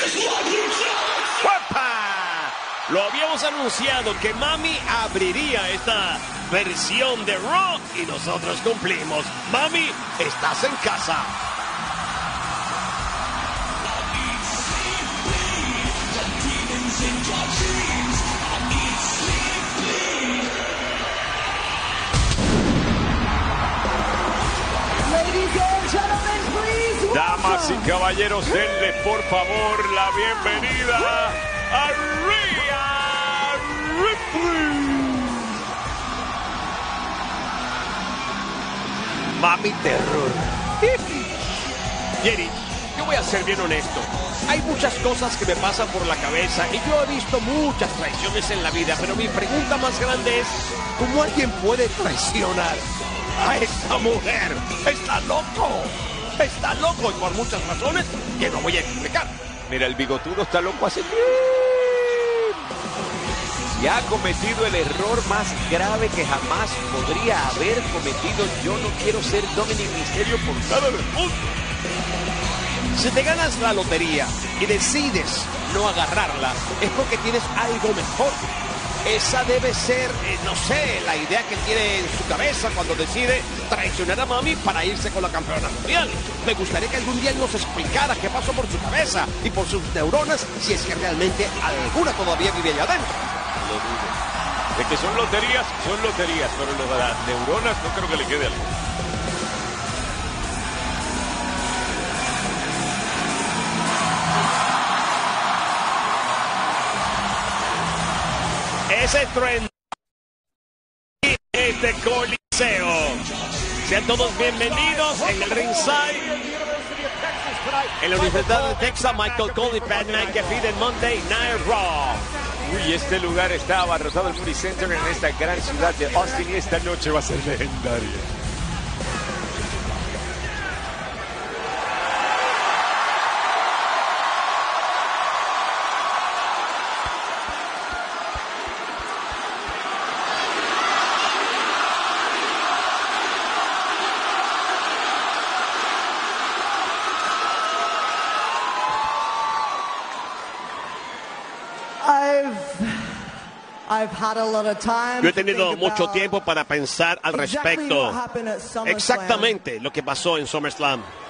¡Guapa! Lo habíamos anunciado que Mami abriría esta versión de Raw y nosotros cumplimos. Mami, estás en casa. Damas y caballeros, denle por favor la bienvenida a Rhea Ripley. Mami terror. Jerry, yo voy a ser bien honesto. Hay muchas cosas que me pasan por la cabeza y yo he visto muchas traiciones en la vida, pero mi pregunta más grande es, ¿cómo alguien puede traicionar a esta mujer? ¡Está loco! Está loco y por muchas razones que no voy a explicar. Mira, el bigotudo está loco hace tiempo. Y ha cometido el error más grave que jamás podría haber cometido. Yo no quiero ser Dominic Mysterio por nada del mundo. Si te ganas la lotería y decides no agarrarla, es porque tienes algo mejor. Esa debe ser, no sé, la idea que tiene en su cabeza cuando decide traicionar a Mami para irse con la campeona mundial. Me gustaría que algún día nos explicara qué pasó por su cabeza y por sus neuronas, si es que realmente alguna todavía vive allá adentro. Lo dudo. De que son loterías, pero lo de las neuronas no creo que le quede algo. Ese trueno este coliseo. Sean todos bienvenidos en el ringside. En la Universidad de Texas, Michael Cole y Pat McAfee en Monday Night Raw. Uy, este lugar está abarrotado, el Moody Center en esta gran ciudad de Austin, y esta noche va a ser legendaria. Yo he tenido mucho tiempo para pensar al respecto. Exactamente lo que pasó en SummerSlam.